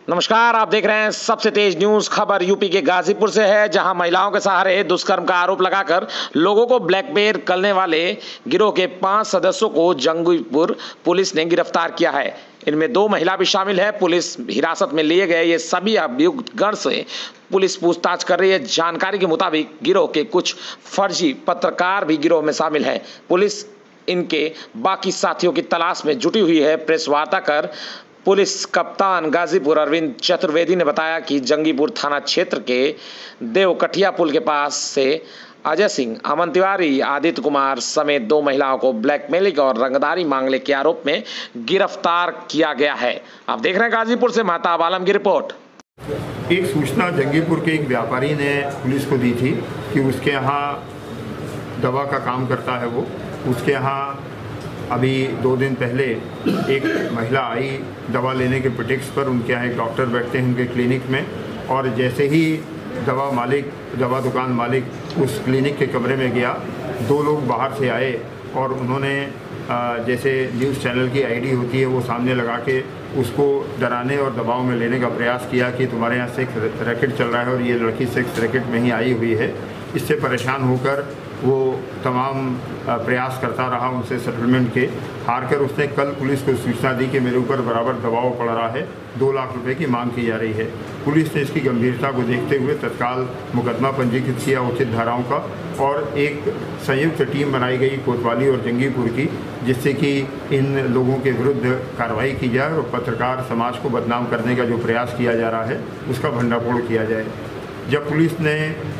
नमस्कार, आप देख रहे हैं सबसे तेज न्यूज। खबर यूपी के गाजीपुर से है, जहां महिलाओं के सहारे दुष्कर्म का आरोप लगाकर लोगों को ब्लैकमेल करने वाले गिरोह के 5 सदस्यों को जंगीपुर पुलिस ने गिरफ्तार किया है। इनमें 2 महिला भी शामिल है। पुलिस हिरासत में लिए गए ये सभी अभियुक्त गण से पुलिस पूछताछ कर रही है। जानकारी के मुताबिक गिरोह के कुछ फर्जी पत्रकार भी गिरोह में शामिल है। पुलिस इनके बाकी साथियों की तलाश में जुटी हुई है। प्रेस वार्ता कर पुलिस कप्तान गाजीपुर अरविंद चतुर्वेदी ने बताया कि जंगीपुर थाना क्षेत्र के देवकटिया पुल के पास से अजय सिंह, अमन तिवारी, आदित्य कुमार समेत 2 महिलाओं को ब्लैकमेलिंग और रंगदारी मांगने के आरोप में गिरफ्तार किया गया है। आप देख रहे हैं गाजीपुर से महताब आलम की रिपोर्ट। एक सूचना जंगीपुर के एक व्यापारी ने पुलिस को दी थी कि उसके यहाँ दवा का काम करता है वो। उसके यहाँ अभी 2 दिन पहले एक महिला आई दवा लेने के प्रिटेक्स्ट पर। उनके यहाँ एक डॉक्टर बैठते हैं उनके क्लिनिक में, और जैसे ही दवा दुकान मालिक उस क्लिनिक के कमरे में गया, 2 लोग बाहर से आए और उन्होंने जैसे न्यूज़ चैनल की आईडी होती है वो सामने लगा के उसको डराने और दबाव में लेने का प्रयास किया कि तुम्हारे यहाँ सेक्स रैकेट चल रहा है और ये लड़की सेक्स रैकेट में ही आई हुई है। इससे परेशान होकर वो तमाम प्रयास करता रहा उनसे सेटलमेंट के। हार कर उसने कल पुलिस को सूचना दी कि मेरे ऊपर बराबर दबाव पड़ रहा है, 2 लाख रुपए की मांग की जा रही है। पुलिस ने इसकी गंभीरता को देखते हुए तत्काल मुकदमा पंजीकृत किया उचित धाराओं का, और एक संयुक्त टीम बनाई गई कोतवाली और जंगीपुर की, जिससे कि इन लोगों के विरुद्ध कार्रवाई की जाए और पत्रकार समाज को बदनाम करने का जो प्रयास किया जा रहा है उसका भंडाफोड़ किया जाए। जब पुलिस ने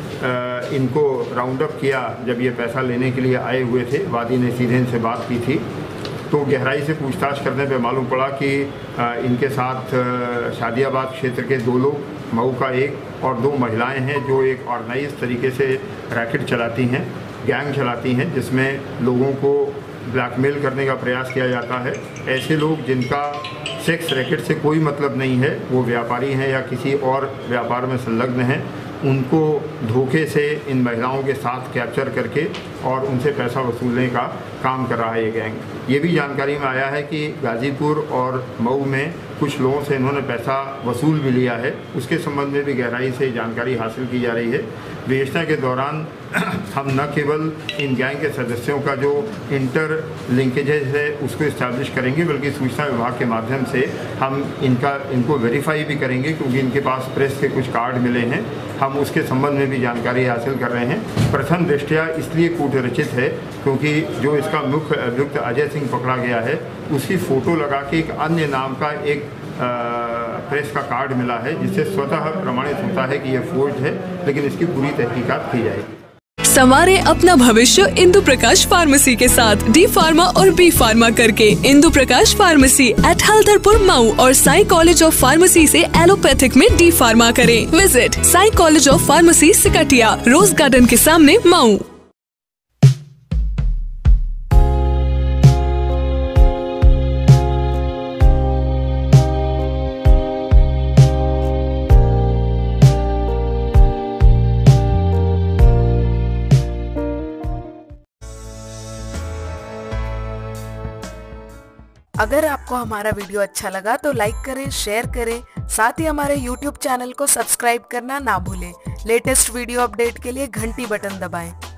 इनको राउंड अप किया, जब ये पैसा लेने के लिए आए हुए थे, वादी ने सीधे इनसे बात की थी, तो गहराई से पूछताछ करने पे मालूम पड़ा कि इनके साथ शादियाबाद क्षेत्र के 2 लोग, मऊ का 1 और 2 महिलाएं हैं जो एक ऑर्गेनाइज तरीके से रैकेट चलाती हैं, गैंग चलाती हैं, जिसमें लोगों को ब्लैकमेल करने का प्रयास किया जाता है। ऐसे लोग जिनका सेक्स रैकेट से कोई मतलब नहीं है, वो व्यापारी हैं या किसी और व्यापार में संलग्न हैं, उनको धोखे से इन महिलाओं के साथ कैप्चर करके और उनसे पैसा वसूलने का काम कर रहा है ये गैंग। ये भी जानकारी में आया है कि गाजीपुर और मऊ में कुछ लोगों से इन्होंने पैसा वसूल भी लिया है। उसके संबंध में भी गहराई से जानकारी हासिल की जा रही है। विवेचना के दौरान हम न केवल इन गैंग के सदस्यों का जो इंटर लिंकेजेस है उसको इस्टेब्लिश करेंगे, बल्कि सूचना विभाग के माध्यम से हम इनको वेरीफाई भी करेंगे, क्योंकि इनके पास प्रेस के कुछ कार्ड मिले हैं। हम उसके संबंध में भी जानकारी हासिल कर रहे हैं। प्रथम दृष्टया इसलिए कूटरचित है क्योंकि जो इसका मुख्य अभियुक्त अजय सिंह पकड़ा गया है, उसकी फ़ोटो लगा के एक अन्य नाम का एक प्रेस का कार्ड मिला है, जिससे स्वतः प्रमाणित होता है कि यह फोर्ज है, लेकिन इसकी पूरी तहकीकात की जाएगी। संवारे अपना भविष्य इंदु प्रकाश फार्मेसी के साथ। डी फार्मा और बी फार्मा करके इंदु प्रकाश फार्मेसी एट हल्दरपुर मऊ और साई कॉलेज ऑफ फार्मेसी से एलोपैथिक में डी फार्मा करें। Visit Sai college of pharmacy Siktia, rose garden के सामने, मऊ। अगर आपको हमारा वीडियो अच्छा लगा तो लाइक करें, शेयर करें, साथ ही हमारे YouTube चैनल को सब्सक्राइब करना ना भूलें। लेटेस्ट वीडियो अपडेट के लिए घंटी बटन दबाएं।